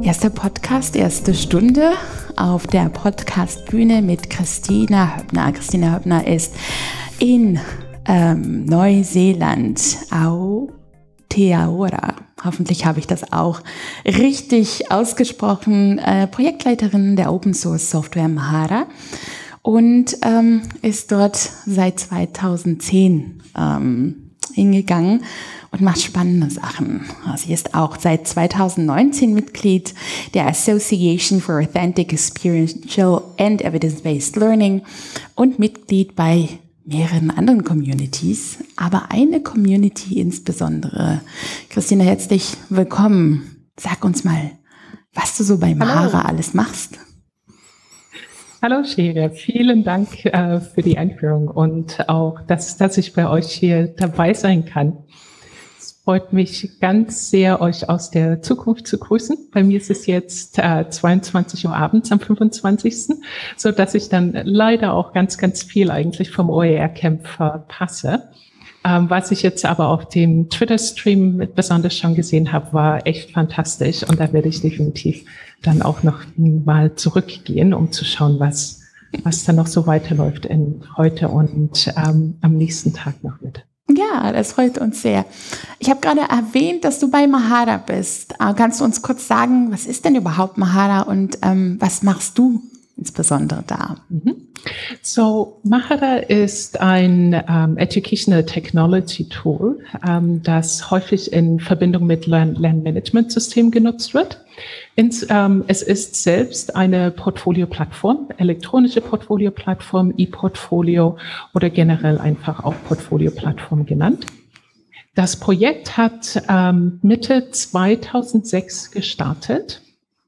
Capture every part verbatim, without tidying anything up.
Erster Podcast, erste Stunde auf der Podcastbühne mit Christina Höppner. Christina Höppner ist in ähm, Neuseeland, Aotearoa. Hoffentlich habe ich das auch richtig ausgesprochen. Äh, Projektleiterin der Open Source Software Mahara und ähm, ist dort seit zweitausendzehn ähm, hingegangen und macht spannende Sachen. Sie ist auch seit zweitausendneunzehn Mitglied der Association for Authentic Experiential and Evidence-Based Learning und Mitglied bei mehreren anderen Communities, aber eine Community insbesondere. Christina, herzlich willkommen. Sag uns mal, was du so bei Mahara Hallo. alles machst. Hallo Shere, vielen Dank äh, für die Einführung und auch, dass, dass ich bei euch hier dabei sein kann. Es freut mich ganz sehr, euch aus der Zukunft zu grüßen. Bei mir ist es jetzt äh, zweiundzwanzig Uhr abends am fünfundzwanzigsten so dass ich dann leider auch ganz, ganz viel eigentlich vom O E R-Camp verpasse. Ähm, was ich jetzt aber auf dem Twitter-Stream besonders schon gesehen habe, war echt fantastisch und da werde ich definitiv dann auch noch mal zurückgehen, um zu schauen, was, was dann noch so weiterläuft in heute und ähm, am nächsten Tag noch mit. Ja, das freut uns sehr. Ich habe gerade erwähnt, dass du bei Mahara bist. Kannst du uns kurz sagen, was ist denn überhaupt Mahara und ähm, was machst du insbesondere da? Mhm. So, Mahara ist ein um, Educational Technology Tool, um, das häufig in Verbindung mit Lern- Lernmanagementsystemen genutzt wird. Ins, um, es ist selbst eine Portfolio-Plattform, elektronische Portfolio-Plattform, E-Portfolio oder generell einfach auch Portfolio-Plattform genannt. Das Projekt hat um, Mitte zweitausendsechs gestartet.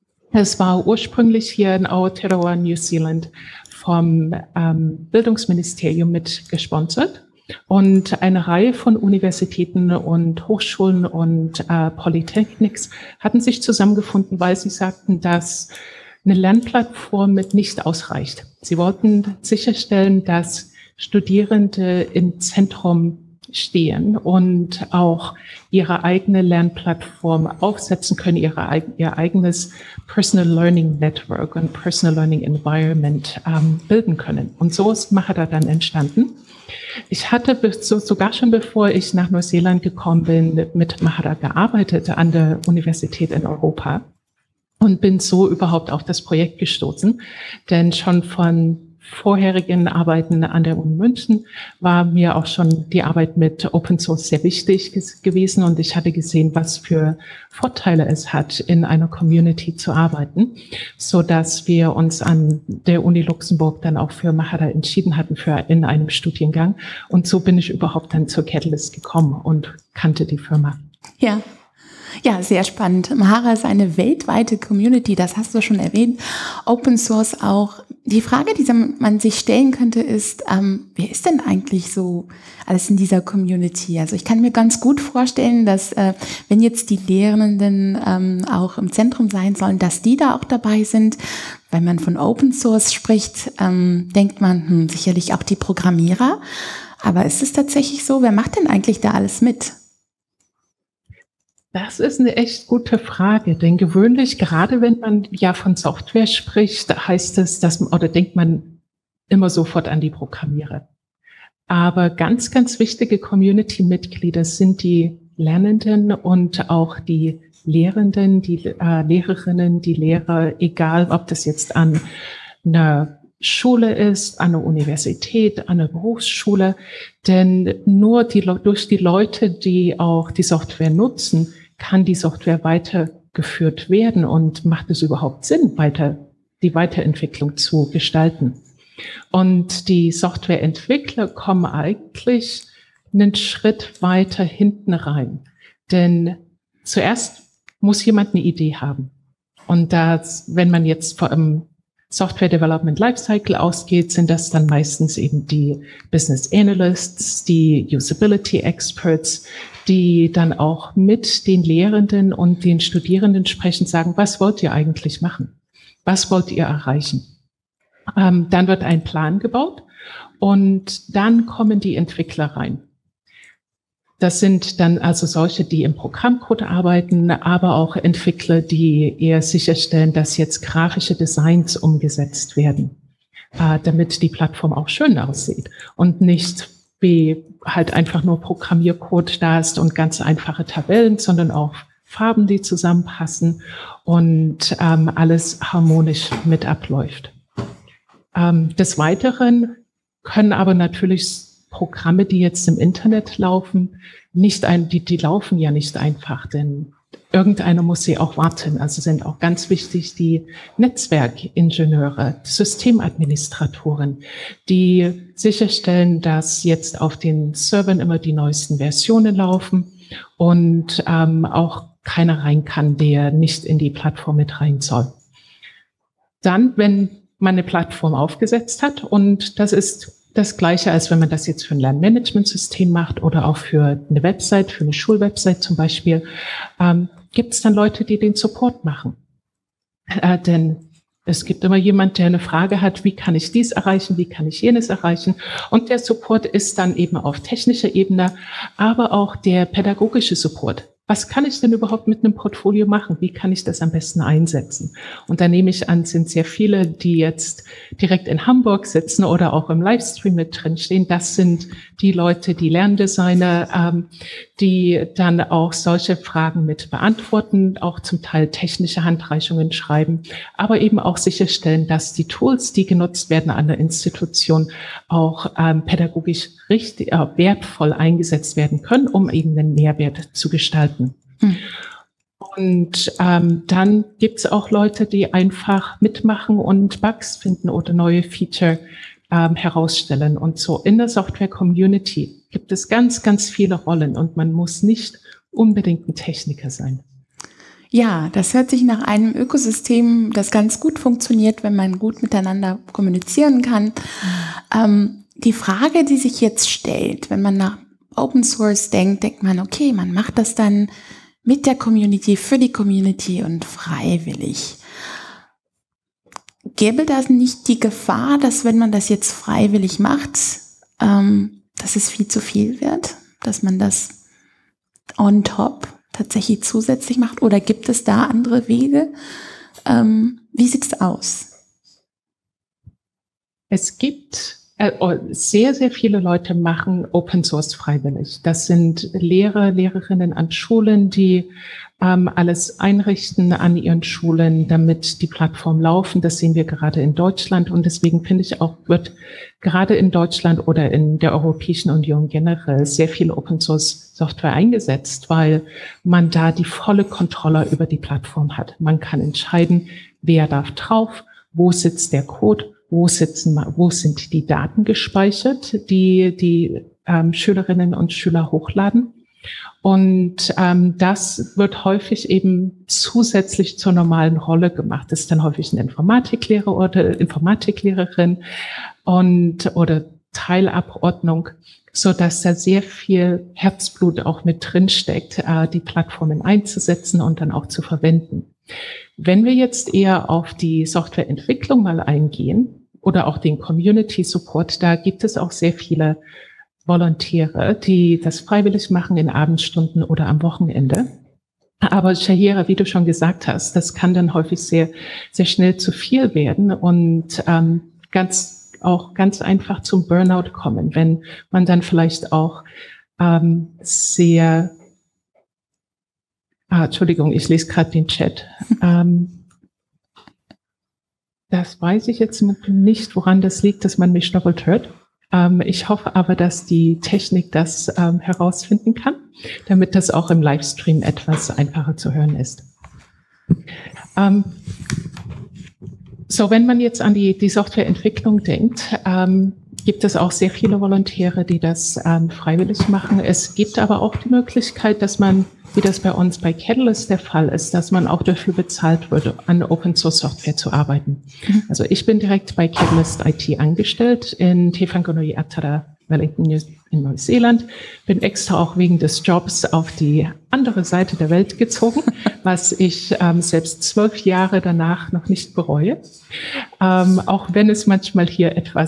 Es war ursprünglich hier in Aotearoa, New Zealand, vom ähm, Bildungsministerium mit gesponsert. Und eine Reihe von Universitäten und Hochschulen und äh, Polytechnics hatten sich zusammengefunden, weil sie sagten, dass eine Lernplattform mit nicht ausreicht. Sie wollten sicherstellen, dass Studierende im Zentrum stehen und auch ihre eigene Lernplattform aufsetzen können, ihre, ihr eigenes Personal Learning Network und Personal Learning Environment ähm, bilden können. Und so ist Mahara dann entstanden. Ich hatte bis, so, sogar schon bevor ich nach Neuseeland gekommen bin, mit Mahara gearbeitet an der Universität in Europa und bin so überhaupt auf das Projekt gestoßen, denn schon von vorherigen Arbeiten an der Uni München war mir auch schon die Arbeit mit Open Source sehr wichtig gewesen und ich hatte gesehen, was für Vorteile es hat, in einer Community zu arbeiten, so dass wir uns an der Uni Luxemburg dann auch für Mahara entschieden hatten für in einem Studiengang und so bin ich überhaupt dann zur Catalyst gekommen und kannte die Firma. Ja. Ja, sehr spannend. Mahara ist eine weltweite Community, das hast du schon erwähnt. Open Source auch. Die Frage, die man sich stellen könnte, ist, ähm, wer ist denn eigentlich so alles in dieser Community? Also ich kann mir ganz gut vorstellen, dass äh, wenn jetzt die Lehrenden ähm, auch im Zentrum sein sollen, dass die da auch dabei sind. Wenn man von Open Source spricht, ähm, denkt man hm, sicherlich auch die Programmierer. Aber ist es tatsächlich so? Wer macht denn eigentlich da alles mit? Das ist eine echt gute Frage, denn gewöhnlich, gerade wenn man ja von Software spricht, heißt es, dass man, oder denkt man immer sofort an die Programmierer. Aber ganz, ganz wichtige Community-Mitglieder sind die Lernenden und auch die Lehrenden, die äh, Lehrerinnen, die Lehrer, egal ob das jetzt an einer Schule ist, an der Universität, an der Berufsschule, denn nur die, durch die Leute, die auch die Software nutzen, kann die Software weitergeführt werden und macht es überhaupt Sinn, weiter, die Weiterentwicklung zu gestalten. Und die Softwareentwickler kommen eigentlich einen Schritt weiter hinten rein, denn zuerst muss jemand eine Idee haben. Und das, wenn man jetzt vor einem Software Development Lifecycle ausgeht, sind das dann meistens eben die Business Analysts, die Usability Experts, die dann auch mit den Lehrenden und den Studierenden sprechen, sagen, was wollt ihr eigentlich machen? Was wollt ihr erreichen? Ähm, dann wird ein Plan gebaut und dann kommen die Entwickler rein. Das sind dann also solche, die im Programmcode arbeiten, aber auch Entwickler, die eher sicherstellen, dass jetzt grafische Designs umgesetzt werden, äh, damit die Plattform auch schön aussieht und nicht wie halt einfach nur Programmiercode da ist und ganz einfache Tabellen, sondern auch Farben, die zusammenpassen und ähm, alles harmonisch mit abläuft. Ähm, des Weiteren können aber natürlich Programme, die jetzt im Internet laufen, nicht ein, die, die laufen ja nicht einfach, denn irgendeiner muss sie auch warten. Also sind auch ganz wichtig die Netzwerkingenieure, Systemadministratoren, die sicherstellen, dass jetzt auf den Servern immer die neuesten Versionen laufen und ähm, auch keiner rein kann, der nicht in die Plattform mit rein soll. Dann, wenn man eine Plattform aufgesetzt hat, und das ist das Gleiche, als wenn man das jetzt für ein Lernmanagementsystem macht oder auch für eine Website, für eine Schulwebsite zum Beispiel, ähm, gibt es dann Leute, die den Support machen. Äh, denn es gibt immer jemand, der eine Frage hat, wie kann ich dies erreichen, wie kann ich jenes erreichen? Und der Support ist dann eben auf technischer Ebene, aber auch der pädagogische Support. Was kann ich denn überhaupt mit einem Portfolio machen? Wie kann ich das am besten einsetzen? Und da nehme ich an, sind sehr viele, die jetzt direkt in Hamburg sitzen oder auch im Livestream mit drin stehen. Das sind die Leute, die Lerndesigner, ähm, die dann auch solche Fragen mit beantworten, auch zum Teil technische Handreichungen schreiben, aber eben auch sicherstellen, dass die Tools, die genutzt werden an der Institution, auch ähm, pädagogisch richtig äh, wertvoll eingesetzt werden können, um eben einen Mehrwert zu gestalten. Hm. Und ähm, dann gibt es auch Leute, die einfach mitmachen und Bugs finden oder neue Feature ähm, herausstellen. Und so in der Software-Community gibt es ganz, ganz viele Rollen und man muss nicht unbedingt ein Techniker sein. Ja, das hört sich nach einem Ökosystem, das ganz gut funktioniert, wenn man gut miteinander kommunizieren kann. Mhm. Ähm, die Frage, die sich jetzt stellt, wenn man nach Open Source denkt, denkt man, okay, man macht das dann mit der Community, für die Community und freiwillig. Gäbe das nicht die Gefahr, dass wenn man das jetzt freiwillig macht, ähm, dass es viel zu viel wird, dass man das on top tatsächlich zusätzlich macht? Oder gibt es da andere Wege? Ähm, wie sieht es aus? Es gibt äh, sehr, sehr viele Leute machen Open Source freiwillig. Das sind Lehrer, Lehrerinnen an Schulen, die ähm, alles einrichten an ihren Schulen, damit die Plattform laufen. Das sehen wir gerade in Deutschland. Und deswegen finde ich auch, wird gerade in Deutschland oder in der Europäischen Union generell sehr viel Open Source Software eingesetzt, weil man da die volle Kontrolle über die Plattform hat. Man kann entscheiden, wer darf drauf, wo sitzt der Code, wo sitzen, wo sind die Daten gespeichert, die die ähm, Schülerinnen und Schüler hochladen. Und ähm, das wird häufig eben zusätzlich zur normalen Rolle gemacht. Das ist dann häufig ein Informatiklehrer oder Informatiklehrerin und oder Teilabordnung, so dass da sehr viel Herzblut auch mit drin steckt, äh, die Plattformen einzusetzen und dann auch zu verwenden. Wenn wir jetzt eher auf die Softwareentwicklung mal eingehen oder auch den Community Support, da gibt es auch sehr viele Volontäre, die das freiwillig machen in Abendstunden oder am Wochenende. Aber Shahira, wie du schon gesagt hast, das kann dann häufig sehr, sehr schnell zu viel werden und ähm, ganz auch ganz einfach zum Burnout kommen, wenn man dann vielleicht auch ähm, sehr Ah, Entschuldigung, ich lese gerade den Chat. ähm, das weiß ich jetzt nicht, woran das liegt, dass man mich doppelt hört. Ähm, ich hoffe aber, dass die Technik das ähm, herausfinden kann, damit das auch im Livestream etwas einfacher zu hören ist. Ähm, so, wenn man jetzt an die, die Softwareentwicklung denkt, ähm, gibt es auch sehr viele Volontäre, die das ähm, freiwillig machen. Es gibt aber auch die Möglichkeit, dass man, wie das bei uns bei Catalyst der Fall ist, dass man auch dafür bezahlt wird, an Open Source Software zu arbeiten. Mhm. Also ich bin direkt bei Catalyst I T angestellt in Te Whanganui Atara, Wellington in Neuseeland. Bin extra auch wegen des Jobs auf die andere Seite der Welt gezogen, was ich ähm, selbst zwölf Jahre danach noch nicht bereue. Ähm, auch wenn es manchmal hier etwas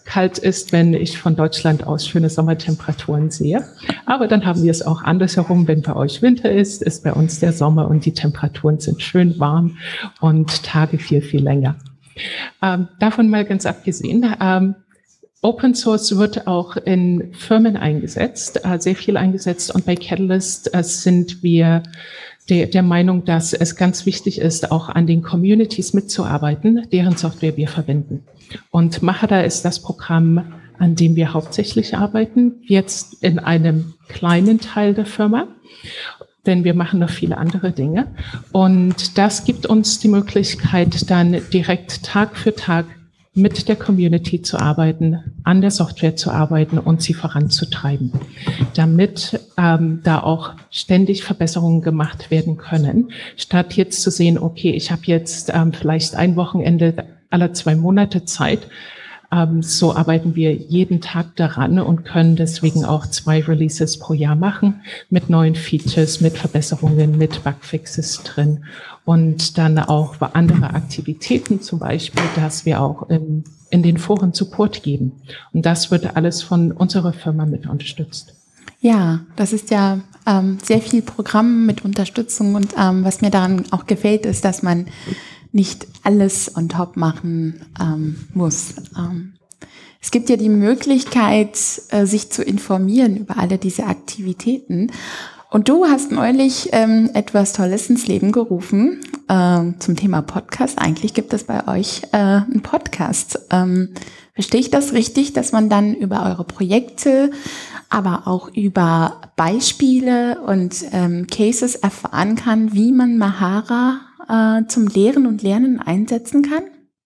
kalt ist, wenn ich von Deutschland aus schöne Sommertemperaturen sehe. Aber dann haben wir es auch andersherum. Wenn bei euch Winter ist, ist bei uns der Sommer und die Temperaturen sind schön warm und Tage viel, viel länger. Ähm, davon mal ganz abgesehen, ähm, Open Source wird auch in Firmen eingesetzt, äh, sehr viel eingesetzt. Und bei Catalyst äh, sind wir der, der Meinung, dass es ganz wichtig ist, auch an den Communities mitzuarbeiten, deren Software wir verwenden. Und Mahara ist das Programm, an dem wir hauptsächlich arbeiten, jetzt in einem kleinen Teil der Firma, denn wir machen noch viele andere Dinge. Und das gibt uns die Möglichkeit, dann direkt Tag für Tag mit der Community zu arbeiten, an der Software zu arbeiten und sie voranzutreiben, damit ähm, da auch ständig Verbesserungen gemacht werden können, statt jetzt zu sehen, okay, ich habe jetzt ähm, vielleicht ein Wochenende alle zwei Monate Zeit. Ähm, so arbeiten wir jeden Tag daran und können deswegen auch zwei Releases pro Jahr machen mit neuen Features, mit Verbesserungen, mit Bugfixes drin und dann auch andere Aktivitäten, zum Beispiel, dass wir auch in, in den Foren Support geben. Und das wird alles von unserer Firma mit unterstützt. Ja, das ist ja ähm, sehr viel Programm mit Unterstützung und ähm, was mir daran auch gefällt, ist, dass man nicht alles on top machen ähm, muss. Ähm, es gibt ja die Möglichkeit, äh, sich zu informieren über alle diese Aktivitäten. Und du hast neulich ähm, etwas Tolles ins Leben gerufen äh, zum Thema Podcast. Eigentlich gibt es bei euch äh, einen Podcast. Ähm, verstehe ich das richtig, dass man dann über eure Projekte, aber auch über Beispiele und ähm, Cases erfahren kann, wie man Mahara zum Lehren und Lernen einsetzen kann?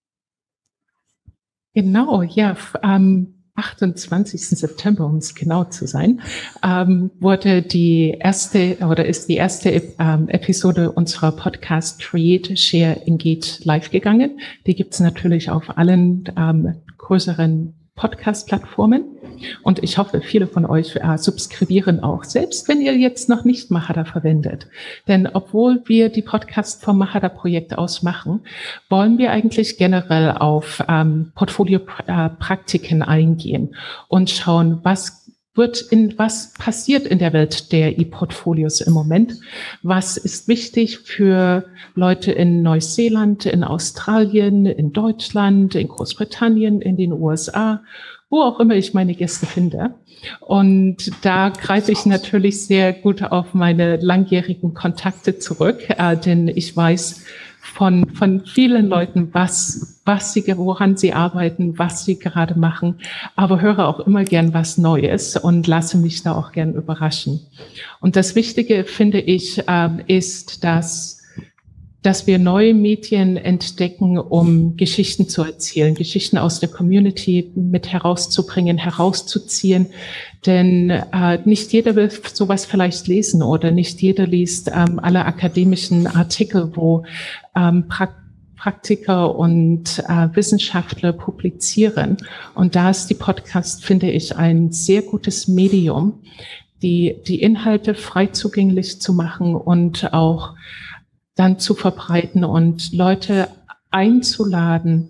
Genau, ja, am achtundzwanzigsten September, um es genau zu sein, ähm, wurde die erste oder ist die erste ähm, Episode unserer Podcast Create, Share, Engage live gegangen. Die gibt's natürlich auf allen ähm, größeren Podcast-Plattformen. Und ich hoffe, viele von euch äh, subskribieren auch, selbst wenn ihr jetzt noch nicht Mahara verwendet. Denn obwohl wir die Podcast vom Mahara-Projekt aus machen, wollen wir eigentlich generell auf ähm, Portfolio-Praktiken eingehen und schauen, was wird in, was passiert in der Welt der E-Portfolios im Moment? Was ist wichtig für Leute in Neuseeland, in Australien, in Deutschland, in Großbritannien, in den U S A, wo auch immer ich meine Gäste finde. Und da greife ich natürlich sehr gut auf meine langjährigen Kontakte zurück, äh, denn ich weiß von, von vielen Leuten, was, was sie, woran sie arbeiten, was sie gerade machen, aber höre auch immer gern was Neues und lasse mich da auch gern überraschen. Und das Wichtige, finde ich, äh, ist, dass dass wir neue Medien entdecken, um Geschichten zu erzählen, Geschichten aus der Community mit herauszubringen, herauszuziehen. Denn äh, nicht jeder will sowas vielleicht lesen oder nicht jeder liest ähm, alle akademischen Artikel, wo ähm, Praktiker Praktiker und äh, Wissenschaftler publizieren. Und da ist die Podcast, finde ich, ein sehr gutes Medium, die, die Inhalte frei zugänglich zu machen und auch dann zu verbreiten und Leute einzuladen,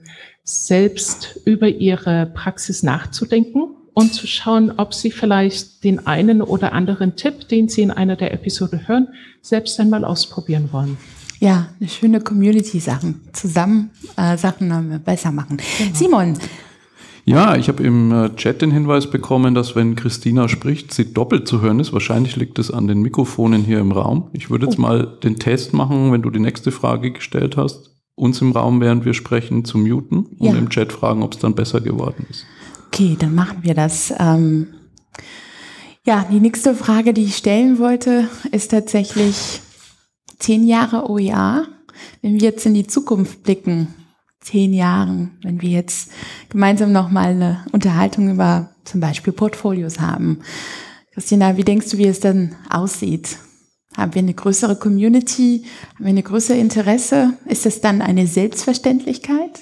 selbst über ihre Praxis nachzudenken und zu schauen, ob sie vielleicht den einen oder anderen Tipp, den sie in einer der Episoden hören, selbst einmal ausprobieren wollen. Ja, eine schöne Community-Sachen, zusammen äh, Sachen besser machen. Genau. Simon. Ja, ich habe im Chat den Hinweis bekommen, dass wenn Christina spricht, sie doppelt zu hören ist. Wahrscheinlich liegt es an den Mikrofonen hier im Raum. Ich würde jetzt oh. mal den Test machen, wenn du die nächste Frage gestellt hast, uns im Raum, während wir sprechen, zu muten und ja. im Chat fragen, ob es dann besser geworden ist. Okay, dann machen wir das. Ähm, ja, die nächste Frage, die ich stellen wollte, ist tatsächlich zehn Jahre O E R. Wenn wir jetzt in die Zukunft blicken, zehn Jahren, wenn wir jetzt gemeinsam nochmal eine Unterhaltung über zum Beispiel Portfolios haben. Christina, wie denkst du, wie es dann aussieht? Haben wir eine größere Community? Haben wir eine größere Interesse? Ist es dann eine Selbstverständlichkeit?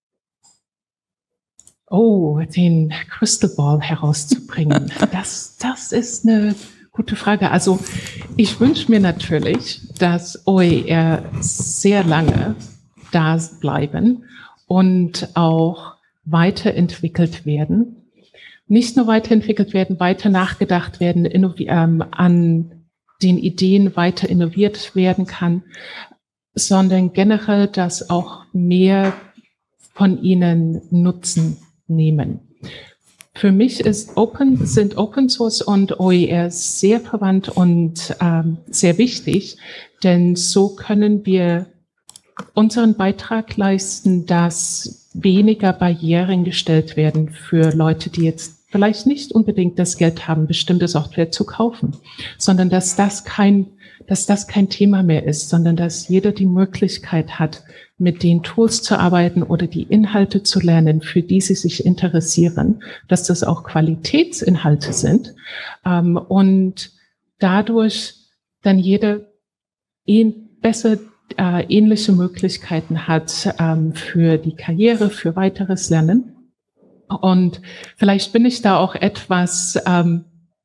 Oh, den Crystal Ball herauszubringen, das, das ist eine gute Frage. Also ich wünsche mir natürlich, dass O E R sehr lange da bleiben und auch weiterentwickelt werden. Nicht nur weiterentwickelt werden, weiter nachgedacht werden, ähm, an den Ideen weiter innoviert werden kann, sondern generell, dass auch mehr von ihnen Nutzen nehmen. Für mich ist Open, sind Open Source und O E R sehr verwandt und ähm, sehr wichtig, denn so können wir unseren Beitrag leisten, dass weniger Barrieren gestellt werden für Leute, die jetzt vielleicht nicht unbedingt das Geld haben, bestimmte Software zu kaufen, sondern dass das kein, dass das kein Thema mehr ist, sondern dass jeder die Möglichkeit hat, mit den Tools zu arbeiten oder die Inhalte zu lernen, für die sie sich interessieren, dass das auch Qualitätsinhalte sind, ähm, und dadurch dann jeder ihn besser äh, ähnliche Möglichkeiten hat ähm, für die Karriere, für weiteres Lernen. Und vielleicht bin ich da auch etwas ähm,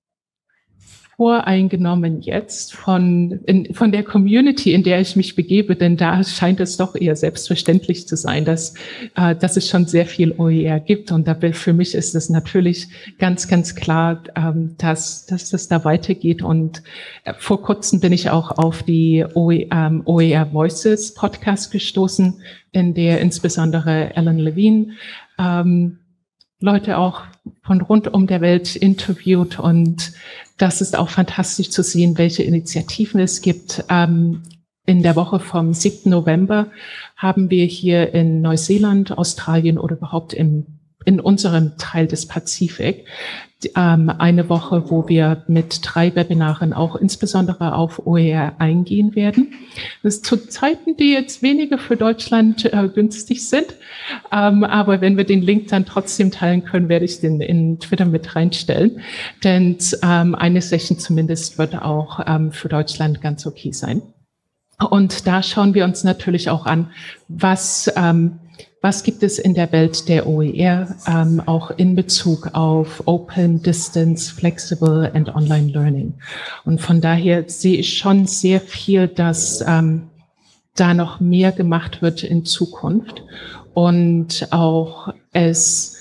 voreingenommen jetzt von, in, von der Community, in der ich mich begebe, denn da scheint es doch eher selbstverständlich zu sein, dass, äh, dass es schon sehr viel O E R gibt. Und da, für mich ist es natürlich ganz, ganz klar, ähm, dass, dass das da weitergeht. Und äh, vor kurzem bin ich auch auf die O E, ähm, O E R Voices Podcast gestoßen, in der insbesondere Alan Levine ähm, Leute auch von rund um der Welt interviewt, und das ist auch fantastisch zu sehen, welche Initiativen es gibt. Ähm, in der Woche vom siebten November haben wir hier in Neuseeland, Australien oder überhaupt im, in unserem Teil des Pazifik ähm, eine Woche, wo wir mit drei Webinaren auch insbesondere auf O E R eingehen werden. Das ist zu Zeiten, die jetzt weniger für Deutschland äh, günstig sind. Ähm, aber wenn wir den Link dann trotzdem teilen können, werde ich den in Twitter mit reinstellen. Denn ähm, eine Session zumindest wird auch ähm, für Deutschland ganz okay sein. Und da schauen wir uns natürlich auch an, was ähm, Was gibt es in der Welt der O E R, ähm, auch in Bezug auf Open, Distance, Flexible and Online Learning. Und von daher sehe ich schon sehr viel, dass ähm, da noch mehr gemacht wird in Zukunft und auch es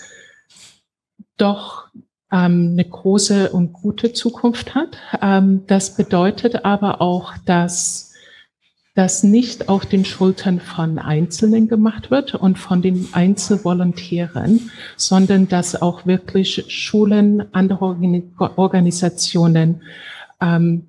doch ähm, eine große und gute Zukunft hat. Ähm, das bedeutet aber auch, dass das nicht auf den Schultern von Einzelnen gemacht wird und von den Einzelvolontären, sondern dass auch wirklich Schulen, andere Organisationen, ähm,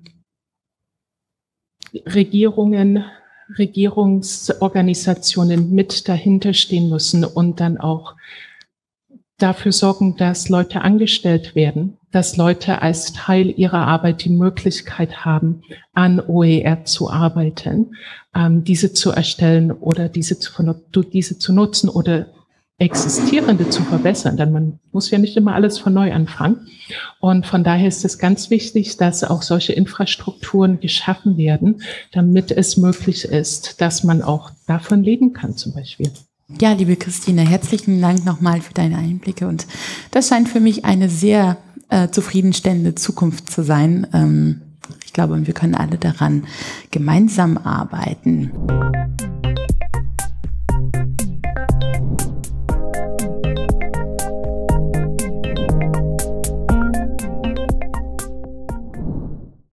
Regierungen, Regierungsorganisationen mit dahinter stehen müssen und dann auch dafür sorgen, dass Leute angestellt werden, dass Leute als Teil ihrer Arbeit die Möglichkeit haben, an O E R zu arbeiten, ähm, diese zu erstellen oder diese zu, diese zu nutzen oder existierende zu verbessern, denn man muss ja nicht immer alles von neu anfangen. Und von daher ist es ganz wichtig, dass auch solche Infrastrukturen geschaffen werden, damit es möglich ist, dass man auch davon leben kann zum Beispiel. Ja, liebe Christine, herzlichen Dank nochmal für deine Einblicke, und das scheint für mich eine sehr äh, zufriedenstellende Zukunft zu sein. Ähm, ich glaube, wir können alle daran gemeinsam arbeiten.